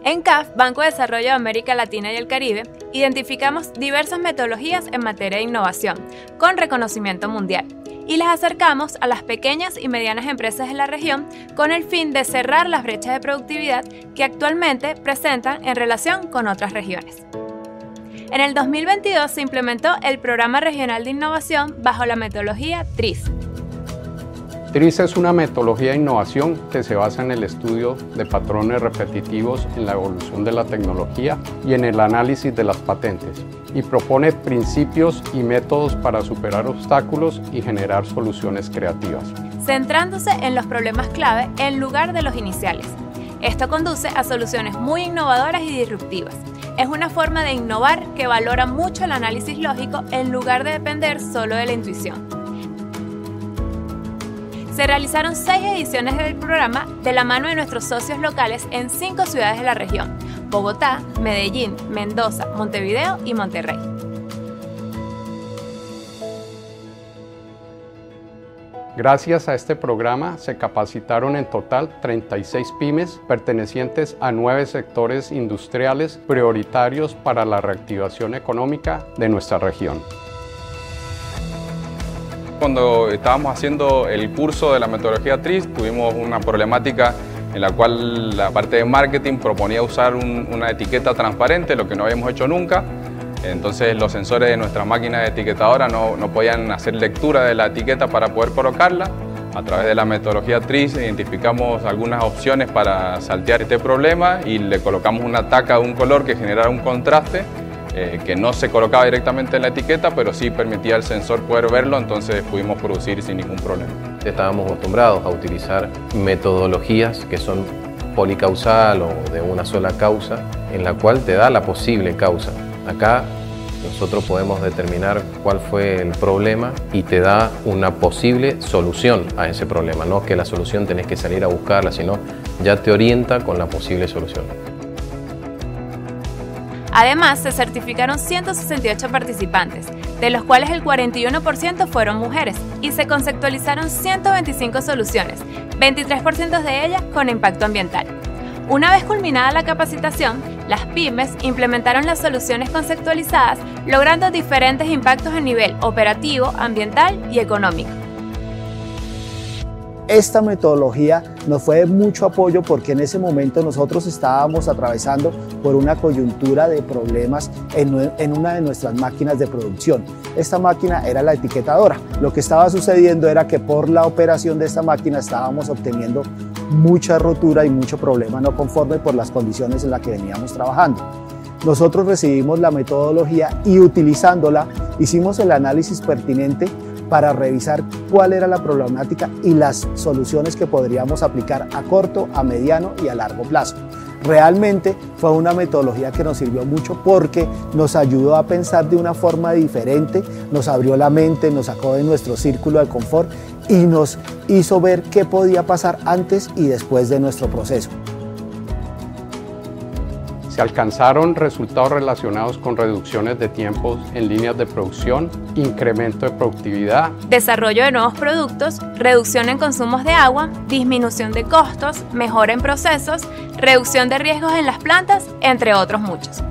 En CAF, Banco de Desarrollo de América Latina y el Caribe, identificamos diversas metodologías en materia de innovación, con reconocimiento mundial, y las acercamos a las pequeñas y medianas empresas de la región con el fin de cerrar las brechas de productividad que actualmente presentan en relación con otras regiones. En el 2022 se implementó el Programa Regional de Innovación bajo la metodología TRIS. TRIS es una metodología de innovación que se basa en el estudio de patrones repetitivos en la evolución de la tecnología y en el análisis de las patentes, y propone principios y métodos para superar obstáculos y generar soluciones creativas, centrándose en los problemas clave en lugar de los iniciales. Esto conduce a soluciones muy innovadoras y disruptivas. Es una forma de innovar que valora mucho el análisis lógico en lugar de depender solo de la intuición. Se realizaron 6 ediciones del programa de la mano de nuestros socios locales en 5 ciudades de la región: Bogotá, Medellín, Mendoza, Montevideo y Monterrey. Gracias a este programa se capacitaron en total 36 pymes pertenecientes a 9 sectores industriales prioritarios para la reactivación económica de nuestra región. Cuando estábamos haciendo el curso de la metodología TRIS, tuvimos una problemática en la cual la parte de marketing proponía usar una etiqueta transparente, lo que no habíamos hecho nunca. Entonces los sensores de nuestra máquina de etiquetadora no podían hacer lectura de la etiqueta para poder colocarla. A través de la metodología TRIS identificamos algunas opciones para saltear este problema y le colocamos una taca de un color que generara un contraste que no se colocaba directamente en la etiqueta, pero sí permitía al sensor poder verlo, entonces pudimos producir sin ningún problema. Estábamos acostumbrados a utilizar metodologías que son policausal o de una sola causa, en la cual te da la posible causa. Acá nosotros podemos determinar cuál fue el problema y te da una posible solución a ese problema. No que la solución tenés que salir a buscarla, sino ya te orienta con la posible solución. Además, se certificaron 168 participantes, de los cuales el 41% fueron mujeres, y se conceptualizaron 125 soluciones, 23% de ellas con impacto ambiental. Una vez culminada la capacitación, las pymes implementaron las soluciones conceptualizadas, logrando diferentes impactos a nivel operativo, ambiental y económico. Esta metodología nos fue de mucho apoyo porque en ese momento nosotros estábamos atravesando por una coyuntura de problemas en una de nuestras máquinas de producción. Esta máquina era la etiquetadora. Lo que estaba sucediendo era que por la operación de esta máquina estábamos obteniendo mucha rotura y mucho problema no conforme por las condiciones en las que veníamos trabajando. Nosotros recibimos la metodología y utilizándola hicimos el análisis pertinente para revisar cuál era la problemática y las soluciones que podríamos aplicar a corto, a mediano y a largo plazo. Realmente fue una metodología que nos sirvió mucho porque nos ayudó a pensar de una forma diferente, nos abrió la mente, nos sacó de nuestro círculo de confort y nos hizo ver qué podía pasar antes y después de nuestro proceso. Se alcanzaron resultados relacionados con reducciones de tiempos en líneas de producción, incremento de productividad, desarrollo de nuevos productos, reducción en consumos de agua, disminución de costos, mejora en procesos, reducción de riesgos en las plantas, entre otros muchos.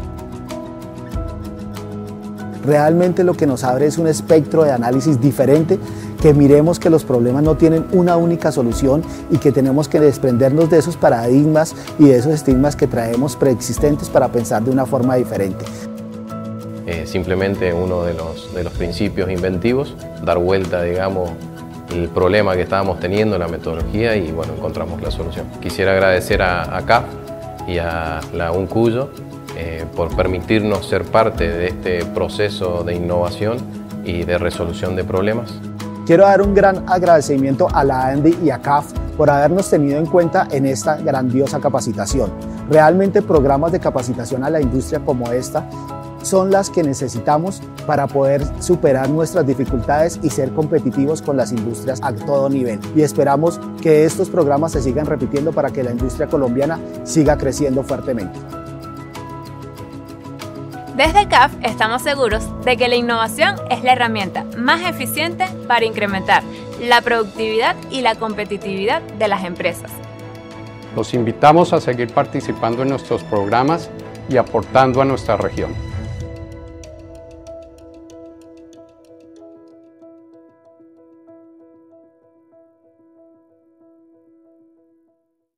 Realmente lo que nos abre es un espectro de análisis diferente, que miremos que los problemas no tienen una única solución y que tenemos que desprendernos de esos paradigmas y de esos estigmas que traemos preexistentes para pensar de una forma diferente. Simplemente uno de los principios inventivos, dar vuelta, digamos, el problema que estábamos teniendo en la metodología y bueno, encontramos la solución. Quisiera agradecer a CAF y a la UNCUYO por permitirnos ser parte de este proceso de innovación y de resolución de problemas. Quiero dar un gran agradecimiento a la ANDI y a CAF por habernos tenido en cuenta en esta grandiosa capacitación. Realmente programas de capacitación a la industria como esta son las que necesitamos para poder superar nuestras dificultades y ser competitivos con las industrias a todo nivel. Y esperamos que estos programas se sigan repitiendo para que la industria colombiana siga creciendo fuertemente. Desde CAF estamos seguros de que la innovación es la herramienta más eficiente para incrementar la productividad y la competitividad de las empresas. Los invitamos a seguir participando en nuestros programas y aportando a nuestra región.